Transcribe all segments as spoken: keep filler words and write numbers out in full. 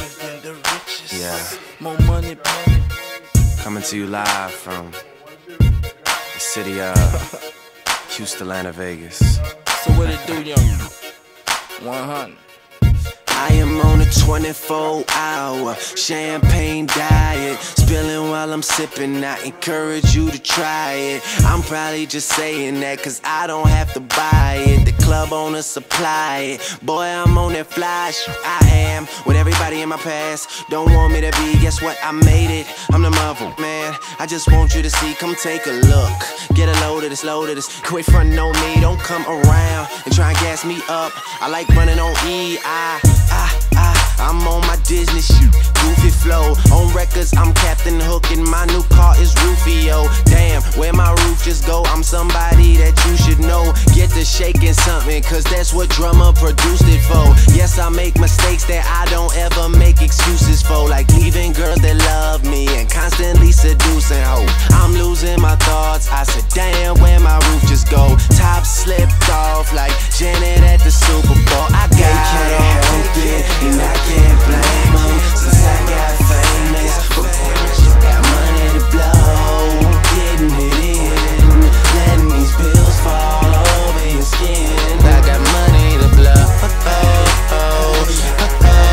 Yeah. More money, money. Coming to you live from the city of Houston, Atlanta, Vegas. So what it do, young? one hundred. I am on a twenty-four hour champagne diet, spilling while I'm sipping. I encourage you to try it. I'm probably just saying that cause I don't have to buy it. The club owner supply it. Boy, I'm on that fly shit. I am with everybody in my past. Don't want me to be, guess what? I made it. I'm the mother, man. I just want you to see, come take a look. Get a load of this, load of this. Quit frontin' on me, don't come around and try and gas me up. I like running on E, I I, I, I'm on my Disney shit, goofy flow. On records, I'm Captain Hook and my new car is Rufio. Damn, where my roof just go? I'm somebody that you should know. Get to shaking something, cause that's what drummer produced it for. Yes, I make mistakes that I don't ever make excuses for, like leaving girls that love me and constantly seducing hoes. I'm losing my thoughts, I said damn, where my roof just go? Top slipped off like Janet at the Super Bowl. I got it, and I can't blame them, since I got famous. But parents, you got money to blow, getting it in, letting these bills fall over your skin. I got money to blow, oh, oh, oh, oh,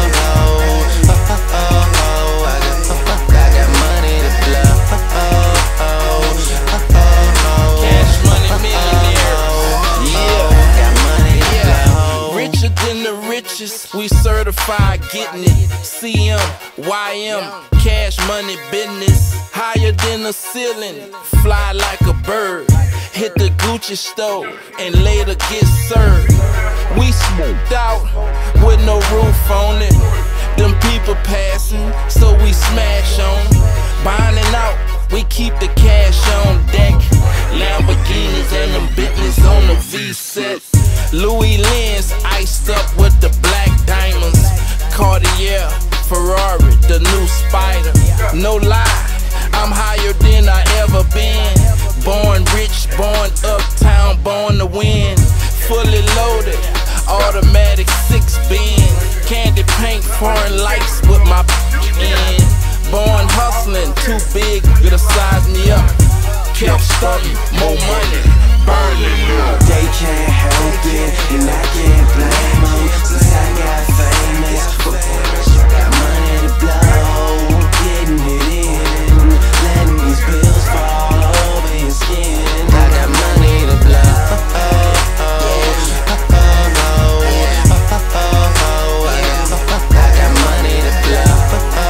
oh, oh, oh, I got, I got money to blow, oh, oh, oh, oh, Cash money millionaire. yeah, got money to blow. Richer than the richest, we certified getting it. C M, Y M, cash money business. Higher than the ceiling, fly like a bird. Hit the Gucci store and later get served. We smoked out with no roof on it. Them people passing, so we smash on. Bonding out, we keep the cash on deck. Lamborghinis and them Bentleys on the V set. Louis Lens iced up with the black diamonds. Cartier, Ferrari, the new Spider. No lie, I'm higher than I ever been. Born rich, born uptown, born to win. Fully loaded, automatic six bin. Candy paint, foreign lights with my in. Born hustling, too big to size me up. Kept stunting, more money, burning up. They can't help it, and I can't blame them, since I got famous. But parents, you got money to blow, getting it in, letting these bills fall over your skin. I got money to blow, oh, oh, oh, oh, oh, oh, oh, I got money to blow, oh, oh,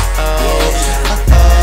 oh,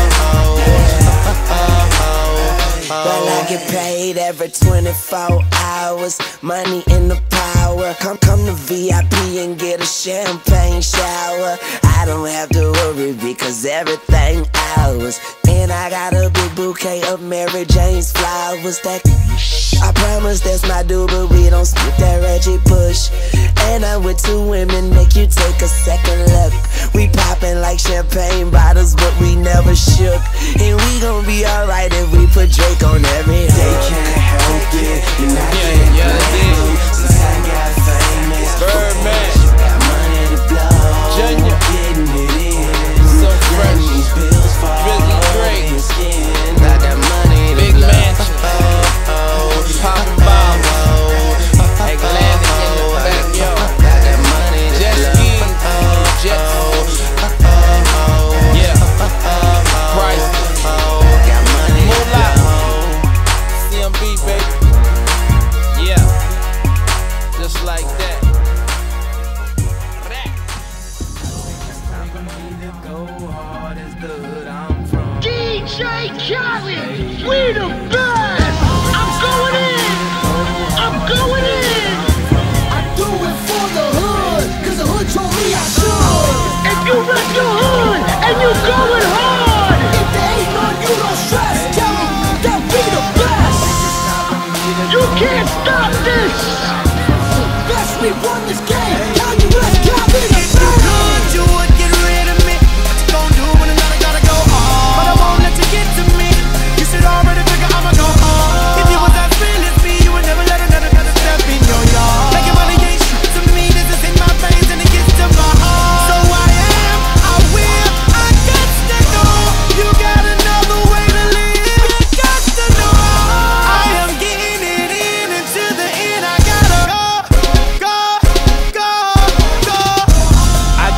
oh, oh. Well, I get paid every twenty-four hours. Money in the power. Come, come to V I P and get a champagne shower. I don't have to worry because everything ours. And I got a big bouquet of Mary Jane's flowers. That I promise that's my dude, but we don't skip that Reggie push. And I'm with two women, make you take a second look. We poppin' like champagne bottles, but we never shook. And we gon' be alright if we put Drake on every hook. They can't help it, and I Yeah, can't yeah, blame them, since I got famous. Birdman. You got money to blow, Junior. getting it in, So letting fresh. these bills fall Drizzy over Drake. your skin. I got money to Big blow, mansion. oh, oh, Poppin' bottles. Atlantic in the backyard. I got money to Jet blow, ski, oh, jets. oh, oh, Yeah, oh, price. oh, got money to Moolah. blow. C M B, baby. Yeah, just like that.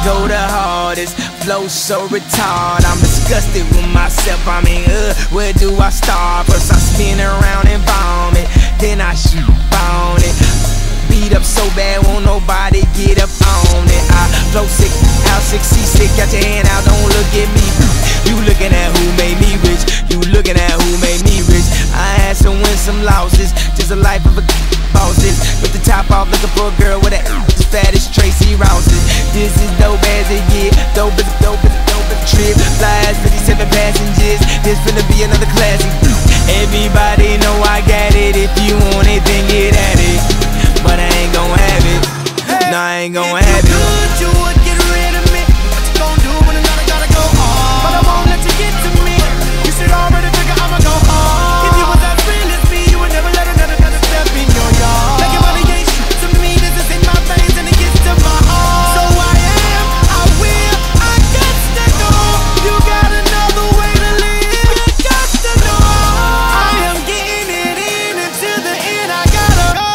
go the hardest, flow so retarded. I'm disgusted with myself, I mean, uh, where do I start? First I spin around and vomit, then I shoot on it. Beat up so bad, won't nobody get up on it. I flow sick, out sick, seasick, got your hand out, don't look at me. You looking at who made me rich, you looking at who made me rich. I had some wins, some losses, just a life of a bosses. With the top off, looking for a girl with a as fat as Tracy Rouses. This is dope as it get, dope as dope as dope as a trip. Fly as fifty-seven passengers, this finna be another classic. Everybody know I got it, if you want it, then get at it. But I ain't gon' have it, hey, no I ain't gon' have it. If you could, you would get rid of me. What you gon' do when another gotta go hard? But I won't let you get to me. You should already figure I'ma go hard. If you was as real as me, you would never let another another step in your yard. Making money ain't shit to me, this is in my veins and it gets to my heart. So I am, I will, I got to go. You got another way to live, you got to know. I am getting it in until the end, I gotta go.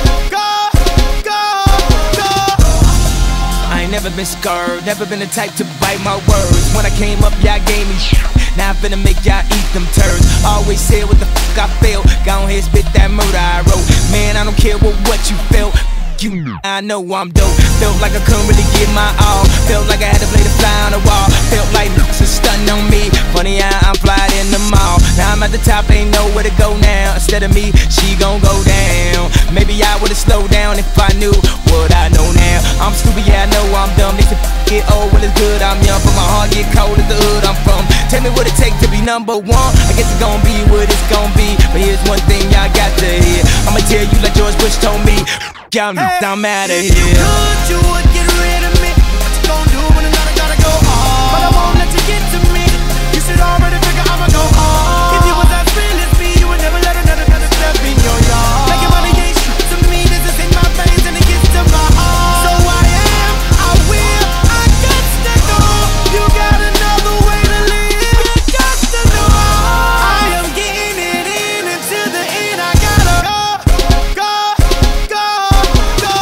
Never been scared, never been the type to bite my words. When I came up, y'all gave me shit. Now I'm finna make y'all eat them turds. Always said what the fuck I felt. Go ahead, spit that murder I wrote. Man, I don't care what, what you felt. You, I know I'm dope. Felt like I couldn't really give my all. Felt like I had to play the fly on the wall. Felt like looks are stunting on me. Funny how I'm flying in the mall. Now I'm at the top, ain't nowhere to go now. Instead of me, she gon' go down. Maybe I would've slowed down if I knew what I know now. I'm stupid, yeah, I know I'm dumb. They should get old when it's good, I'm young. But my heart get cold as the hood I'm from. Tell me what it take to be number one. I guess it's gon' be what it's gon' be. But here's one thing y'all got to hear. I'ma tell you like George Bush told me. Y'all hey, I'm outta here. If you could, you would get rid of me. What you gon' do when another gotta go hard? But I won't let you get to me. You should already figure I'ma go hard. If you was as real as me, you would never let another another step in your yard. Making money ain't shit to me, this is in my veins and it gets to my heart. So I am, I will, I got to go. You got another way to live, you got to know. I am getting it in until the end, I gotta go, go, go, go.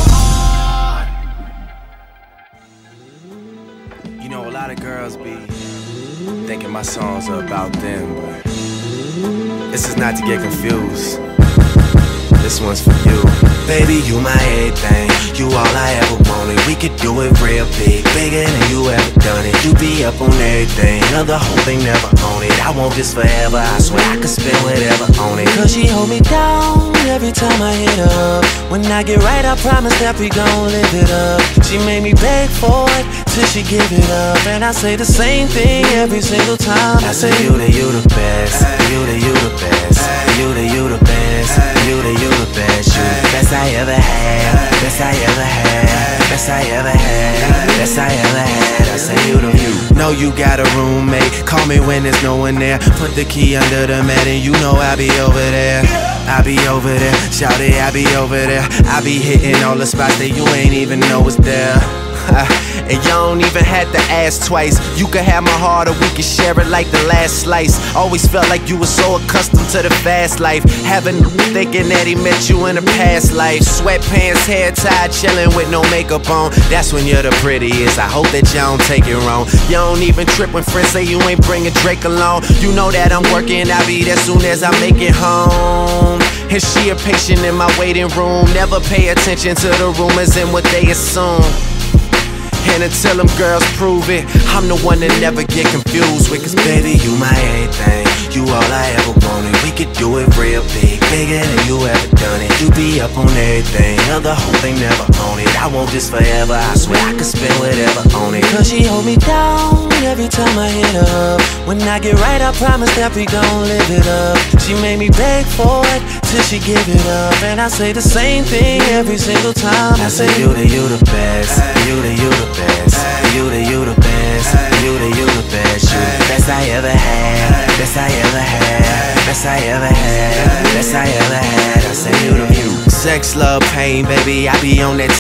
You know, a lot of girls be thinking my songs are about them, but this is not to get confused. This one's for you. Baby, you my everything, you all I ever wanted. We could do it real big, bigger than you ever done it. You be up on everything, other whole thing never own it. I want this forever, I swear I could spend whatever on it. Cause she hold me down every time I hit her up. When I get right, I promise that we gon' live it up. She made me beg for it till she give it up. And I say the same thing every single time. I say you the, you the best, you the, you the best, you the, you the best, you the, you the best, you the best I ever had, best I ever had, best I ever had, best I ever had. I say you the you. Know you got a roommate, call me when there's no one there. Put the key under the mat and you know I'll be over there. I be over there, shout it, I be over there. I be hitting all the spots that you ain't even know was there. And you don't even have to ask twice. You can have my heart or we can share it like the last slice. Always felt like you were so accustomed to the fast life. Having thinking that he met you in a past life. Sweatpants, hair tied, chilling with no makeup on. That's when you're the prettiest. I hope that you don't take it wrong. You don't even trip when friends say you ain't bringing Drake along. You know that I'm working, I'll be there soon as I make it home. And she a patient in my waiting room. Never pay attention to the rumors and what they assume. And until them girls prove it, I'm the one that never get confused with. Cause baby, you my everything, you all I ever wanted. We could do it real big, bigger than you ever done it. You be up on everything, other whole thing never own it. I want this forever, I swear I could spend whatever on it. Cause she hold me down every time I hit her up. When I get right, I promise that we gon' live it up. She made me beg for it till she give it up. And I say the same thing every single time. I say you the, you the best, you the, you the best, you the, you the best, you the, you the best, you the best I ever had, best I ever had, best I ever had, best I ever had. I say you the you. Sex, love, pain, baby, I be on that.